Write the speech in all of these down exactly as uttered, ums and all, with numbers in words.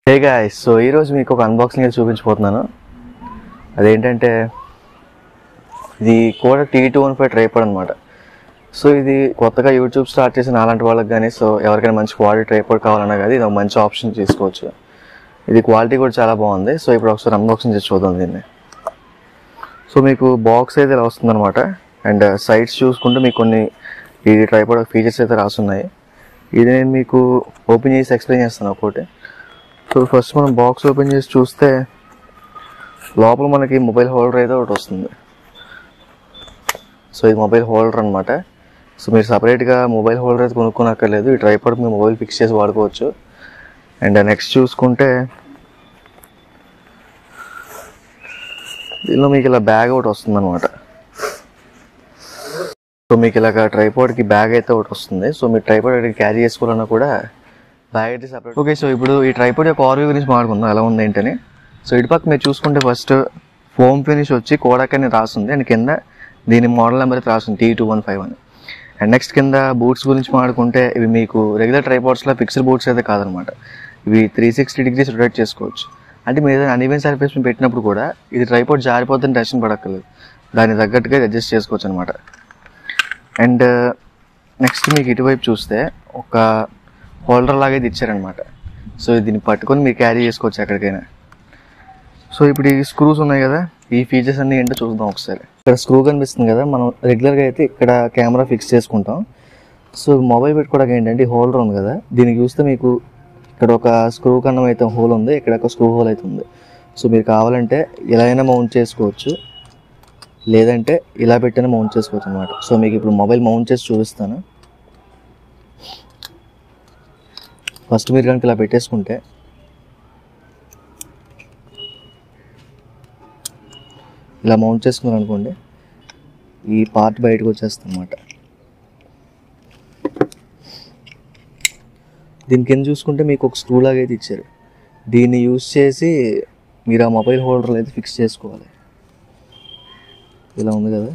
Hey guys, so ఈరోజు మీకు ఒక అన్బాక్సింగ్ అయితే చూపించబోతున్నాను. అదేంటంటే ఇది కూడా T two one five tripod అనమాట. సో ఇది కొత్తగా యూట్యూబ్ స్టార్ట్ చేసిన అలాంటి వాళ్ళకి కానీ, సో ఎవరికైనా మంచి క్వాలిటీ ట్రైపాడ్ కావాలన్నా కానీ ఇది ఒక మంచి ఆప్షన్ తీసుకోవచ్చు. ఇది క్వాలిటీ కూడా చాలా బాగుంది. సో ఇప్పుడు ఒకసారి అన్బాక్సింగ్ చేసి చూద్దాం దీన్ని. సో మీకు బాక్స్ అయితే ఇలా వస్తుందన్నమాట. అండ్ సైడ్స్ చూసుకుంటే మీకు కొన్ని ఈ ట్రైపాడ్ ఫీచర్స్ అయితే రాసున్నాయి. ఇది నేను మీకు ఓపెన్ చేసి ఎక్స్ప్లెయిన్ చేస్తాను ఒక్కోటి. సో ఫస్ట్ మనం బాక్స్ ఓపెన్ చేసి చూస్తే లోపల మనకి మొబైల్ హోల్డర్ అయితే ఒకటి వస్తుంది. సో ఇది మొబైల్ హోల్డర్ అనమాట. సో మీరు సపరేట్గా మొబైల్ హోల్డర్ అయితే కొనుక్కోనక్కర్లేదు. ఈ ట్రైపాడ్ మీ మొబైల్ ఫిక్స్ చేసి వాడుకోవచ్చు. అండ్ నెక్స్ట్ చూసుకుంటే దీనిలో మీకు ఇలా బ్యాగ్ ఒకటి వస్తుంది అనమాట. సో మీకు ఇలాగ ట్రైపాడ్కి బ్యాగ్ అయితే ఒకటి వస్తుంది. సో మీరు ట్రైపాడ్ అక్కడికి క్యారీ చేసుకోవాలన్నా కూడా బ్యాగ్ అయితే సపరేట్. ఓకే, సో ఇప్పుడు ఈ ట్రైపాడ్ యొక్క ఓవర్వ్యూ గురించి మాట్లాడుకుందాం ఎలా ఉంది ఏంటని. సో ఇటుపక్క మీరు చూసుకుంటే ఫస్ట్ ఫోమ్ ఫినిష్ వచ్చి కోడాక్ అని రాస్తుంది. అండ్ కింద దీని మోడల్ నెంబర్ అయితే రాస్తుంది టీ టూ వన్ ఫైవ్ అని. అండ్ నెక్స్ట్ కింద బూట్స్ గురించి మాట్లాడుకుంటే ఇవి మీకు రెగ్యులర్ ట్రైపాడ్స్లో ఫిక్స్డ్ బూట్స్ అయితే కాదనమాట. ఇవి త్రీ సిక్స్టీ డిగ్రీస్ రొటేట్ చేసుకోవచ్చు. అంటే మీరు ఏదైనా అన్ఈవెన్ సర్ఫేస్ పెట్టినప్పుడు కూడా ఇది ట్రైపాడ్ జారిపోతుంది, టెన్షన్ పడక్కర్లేదు. దాన్ని తగ్గట్టుగా అడ్జస్ట్ చేసుకోవచ్చు అనమాట. అండ్ నెక్స్ట్ మీకు ఇటువైపు చూస్తే ఒక హోల్డర్ లాగా అయితే ఇచ్చారనమాట. సో దీన్ని పట్టుకొని మీరు క్యారీ చేసుకోవచ్చు ఎక్కడికైనా. సో ఇప్పుడు ఈ స్క్రూస్ ఉన్నాయి కదా, ఈ ఫీచర్స్ అన్నీ ఏంటో చూద్దాం ఒకసారి. ఇక్కడ స్క్రూ కనిపిస్తుంది కదా, మనం రెగ్యులర్గా అయితే ఇక్కడ కెమెరా ఫిక్స్ చేసుకుంటాం. సో మొబైల్ పెట్టుకోవడానికి ఏంటంటే హోల్డర్ ఉంది కదా, దీనికి చూస్తే మీకు ఇక్కడ ఒక స్క్రూ కన్నం అయితే హోల్ ఉంది, ఇక్కడ ఒక స్క్రూ హోల్ అయితే ఉంది. సో మీరు కావాలంటే ఇలా అయినా మౌంట్ చేసుకోవచ్చు, లేదంటే ఇలా పెట్టినా మౌంట్ చేసుకోవచ్చు అనమాట. సో మీకు ఇప్పుడు మొబైల్ మౌంట్ చేసి చూపిస్తాను. ఫస్ట్ మీరు కనుక ఇలా పెట్టేసుకుంటే ఇలా మౌంట్ చేసుకున్నారు అనుకోండి, ఈ పార్ట్ బయటకు వచ్చేస్తుంది అనమాట. దీని కింద చూసుకుంటే మీకు ఒక స్క్రూ లాగా అయితే ఇచ్చారు. దీన్ని యూజ్ చేసి మీరు ఆ మొబైల్ హోల్డర్లో అయితే ఫిక్స్ చేసుకోవాలి. ఇలా ఉంది కదా,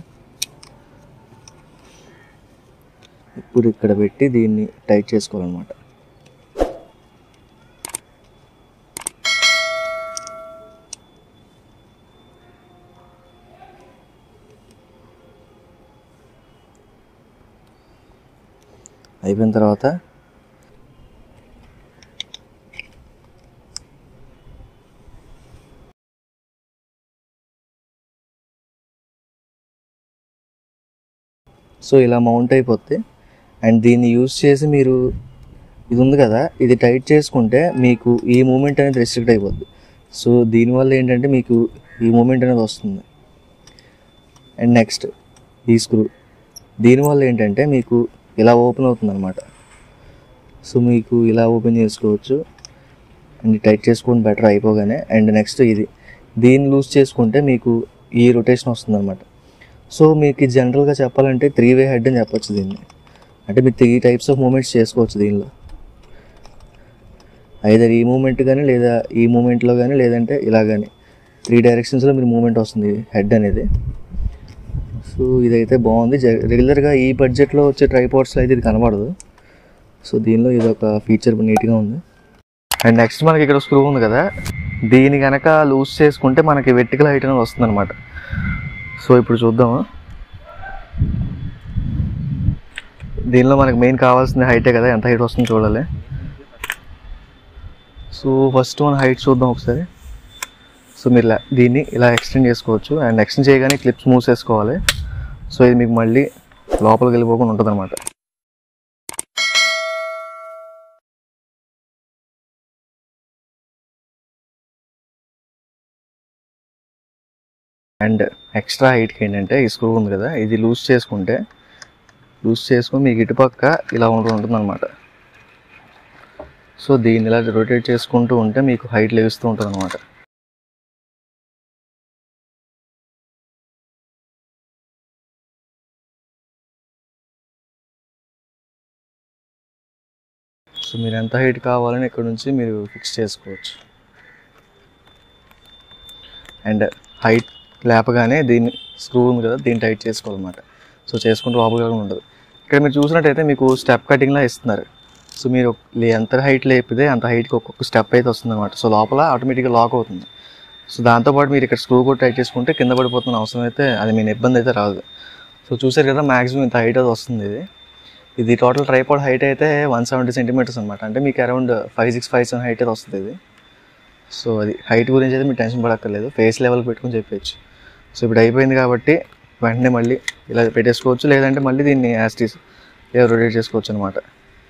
ఇప్పుడు ఇక్కడ పెట్టి దీన్ని టైట్ చేసుకోవాలన్నమాట. అయిపోయిన తర్వాత సో ఇలా మౌంట్ అయిపోతే, అండ్ దీన్ని యూజ్ చేసి మీరు ఇది ఉంది కదా, ఇది టైట్ చేసుకుంటే మీకు ఈ మూమెంట్ అనేది రెస్ట్రిక్ట్ అయిపోద్ది. సో దీనివల్ల ఏంటంటే మీకు ఈ మూమెంట్ అనేది వస్తుంది. అండ్ నెక్స్ట్ ఈ స్క్రూ, దీనివల్ల ఏంటంటే మీకు ఇలా ఓపెన్ అవుతుంది అనమాట. సో మీకు ఇలా ఓపెన్ చేసుకోవచ్చు అండ్ టైట్ చేసుకుంటే బెటర్ అయిపోగానే. అండ్ నెక్స్ట్ ఇది, దీన్ని లూజ్ చేసుకుంటే మీకు ఈ రొటేషన్ వస్తుంది అనమాట. సో మీకు జనరల్గా చెప్పాలంటే త్రీ వే హెడ్ అని చెప్పొచ్చు దీన్ని. అంటే మీరు త్రీ టైప్స్ ఆఫ్ మూమెంట్స్ చేసుకోవచ్చు దీనిలో. ఐదర్ ఈ మూమెంట్ కానీ, లేదా ఈ మూమెంట్లో కానీ, లేదంటే ఇలా కానీ, త్రీ డైరెక్షన్స్లో మీరు మూమెంట్ వస్తుంది హెడ్ అనేది. సో ఇదైతే బాగుంది. రెగ్యులర్గా ఈ బడ్జెట్లో వచ్చే ట్రైపాడ్స్లో అయితే ఇది కనబడదు. సో దీనిలో ఇది ఒక ఫీచర్ నీట్గా ఉంది. అండ్ నెక్స్ట్ మనకి ఇక్కడ స్క్రూ ఉంది కదా, దీని కనుక లూజ్ చేసుకుంటే మనకి వెర్టికల్ హైట్ అనేది వస్తుంది అనమాట. సో ఇప్పుడు చూద్దాము. దీనిలో మనకి మెయిన్ కావాల్సిన హైటే కదా, ఎంత హైట్ వస్తుందో చూడాలి. సో ఫస్ట్ మన హైట్ చూద్దాం ఒకసారి. సో మీరు ఇలా దీన్ని ఇలా ఎక్స్టెండ్ చేసుకోవచ్చు. అండ్ ఎక్స్టెండ్ చేయగానే క్లిప్స్ మూవ్ చేసుకోవాలి. సో ఇది మీకు మళ్ళీ లోపలికి వెళ్ళిపోకుండా ఉంటుంది అనమాట. అండ్ ఎక్స్ట్రా హైట్కి ఏంటంటే ఈ స్క్రూ ఉంది కదా, ఇది లూజ్ చేసుకుంటే లూజ్ చేసుకుని మీకు ఇటుపక్క ఇలా ఉంటుంది అనమాట. సో దీన్ని ఇలా రొటేట్ చేసుకుంటూ ఉంటే మీకు హైట్ లెగుస్తూ ఉంటుంది అనమాట. సో మీరు ఎంత హైట్ కావాలని ఇక్కడ నుంచి మీరు ఫిక్స్ చేసుకోవచ్చు. అండ్ హైట్ లేపగానే దీన్ని స్క్రూ ఉంది కదా, దీన్ని టైట్ చేసుకోవాలన్నమాట. సో చేసుకుంటూ లోపలిగా ఉండదు. ఇక్కడ మీరు చూసినట్టయితే మీకు స్టెప్ కటింగ్లా ఇస్తున్నారు. సో మీరు ఎంత హైట్ లేపితే అంత హైట్కి ఒక్కొక్క స్టెప్ అయితే వస్తుంది అనమాట. సో లోపల ఆటోమేటిక్గా లాక్ అవుతుంది. సో దాంతోపాటు మీరు ఇక్కడ స్క్రూ కూడా టైట్ చేసుకుంటే కింద పడిపోతున్న అవసరం అయితే అది మీ ఇబ్బంది అయితే రాదు. సో చూసారు కదా మ్యాక్సిమం ఇంత హైట్ అది వస్తుంది. ఇది ఇది టోటల్ ట్రైపాడ్ హైట్ అయితే వన్ సెవెంటీ సెంటీమీటర్స్ అనమాట. అంటే మీకు around five six five seven height అయితే వస్తుంది ఇది. సో అది హైట్ గురించి అయితే మీరు టెన్షన్ పడక్కర్లేదు, ఫేస్ లెవెల్కి పెట్టుకుని చెప్పచ్చు. సో ఇప్పుడు అయిపోయింది కాబట్టి వెంటనే మళ్ళీ ఇలా పెట్టేసుకోవచ్చు, లేదంటే మళ్ళీ దీన్ని యాస్టీస్ ఇలా రొటేట్ చేసుకోవచ్చు అనమాట.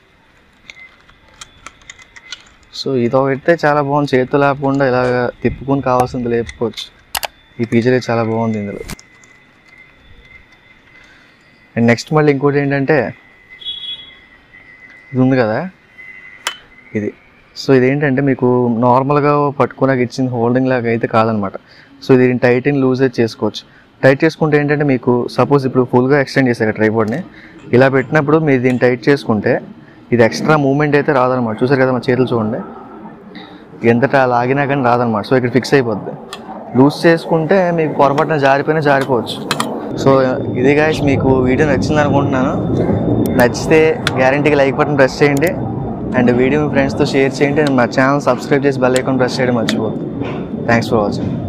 సో ఇదో పెడితే చాలా బాగుంది, చేతులు లేకుండా ఇలాగ తిప్పుకొని కావాల్సింది లేపుకోవచ్చు. ఈ ఫీచర్ అయితే చాలా బాగుంది ఇందులో. అండ్ నెక్స్ట్ మళ్ళీ ఇంకోటి ఏంటంటే ఇది ఉంది కదా ఇది. సో ఇదేంటంటే మీకు నార్మల్గా పట్టుకోడానికి ఇచ్చిన హోల్డింగ్ లాగా అయితే కాదనమాట. సో ఇది టైట్ అండ్ లూజ్ అయితే చేసుకోవచ్చు. టైట్ చేసుకుంటే ఏంటంటే మీకు సపోజ్ ఇప్పుడు ఫుల్గా ఎక్స్టెండ్ చేశాక ట్రైపాడ్ని ఇలా పెట్టినప్పుడు మీరు దీన్ని టైట్ చేసుకుంటే ఇది ఎక్స్ట్రా మూవ్మెంట్ అయితే రాదనమాట. చూసారు కదా మా చేతులు చూడండి, ఎంతటా లాగినా కానీ రాదనమాట. సో ఇక్కడ ఫిక్స్ అయిపోద్ది. లూజ్ చేసుకుంటే మీకు పొరపాటున జారిపోయినా జారిపోవచ్చు. సో ఇది గాయ్స్ మీకు వీడియో నచ్చింది అనుకుంటున్నాను. నచ్చితే గ్యారంటీగా లైక్ బటన్ ప్రెస్ చేయండి అండ్ వీడియో మీ ఫ్రెండ్స్తో షేర్ చేయండి. అండ్ మా ఛానల్ సబ్స్క్రైబ్ చేసి బెల్ ఐకాన్ ప్రెస్ చేయడం మర్చిపోద్దు. Thanks for watching.